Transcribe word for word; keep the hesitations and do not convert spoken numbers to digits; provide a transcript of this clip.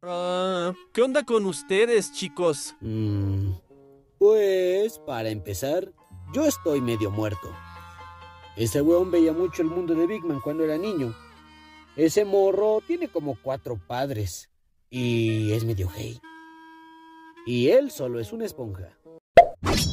Ah, ¿qué onda con ustedes, chicos? Mm, pues, para empezar, yo estoy medio muerto. Ese weón veía mucho el mundo de Big Man cuando era niño. Ese morro tiene como cuatro padres. Y es medio gay. Y él solo es una esponja.